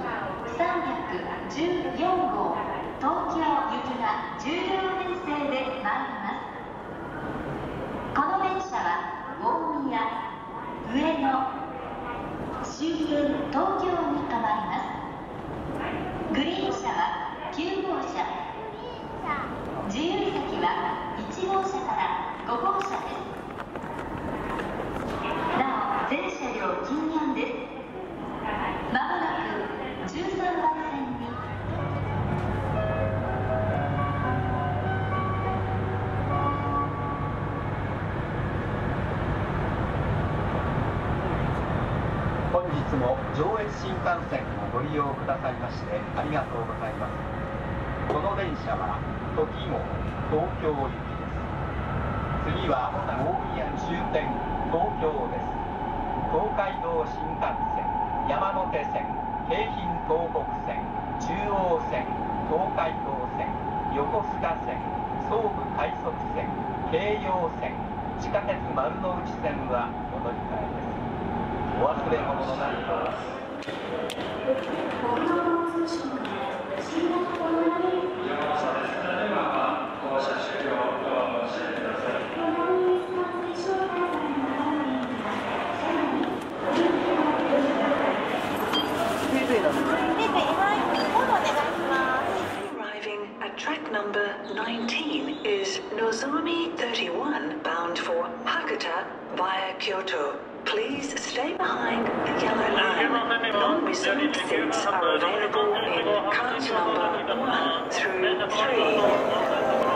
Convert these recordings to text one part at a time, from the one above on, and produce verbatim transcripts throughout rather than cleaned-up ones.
さんびゃくじゅうよんごう東京行きがじゅうよんれんせいで参ります。この電車は大宮、上野、終点東京に停まります。グリーン車はきゅうごうしゃ、自由席はいちごうしゃからごごうしゃです。なお全車両禁煙です。まもなくじゅうさんばんせんに本日も上越新幹線をご利用くださいましてありがとうございます。この電車はとき号東京行きです。次は大宮終点東京です。東海道新幹線、山手線、京浜東北線、中央線、東海道線、横須賀線、総武快速線、京葉線、地下鉄丸ノ内線はお乗り換えです。お忘れ物のないよう国道交通省から新型コロナウイルス Arriving at track number nineteen is Nozomi thirty-one bound for Hakata via Kyoto. Please stay behind the yellow line. Non-reserved seats are available in cars number one through three.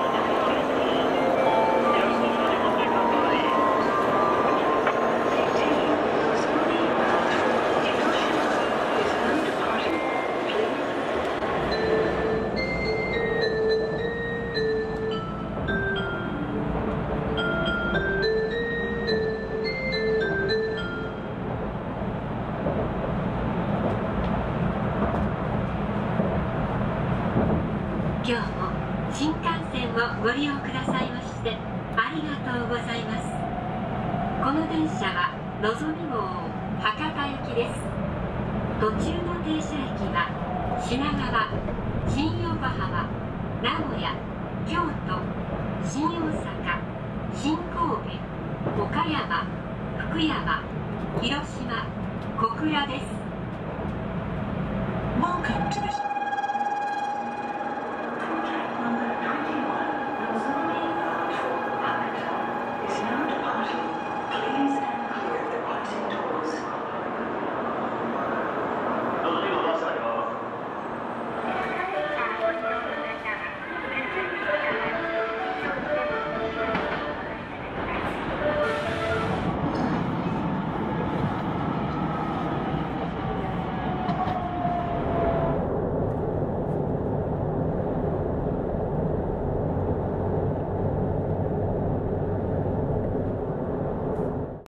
今日も新幹線をご利用くださいましてありがとうございます。この電車はのぞみ号博多行きです。途中の停車駅は品川、新横浜、名古屋、京都、新大阪、新神戸、岡山、福山、広島、小倉です。 Welcome to this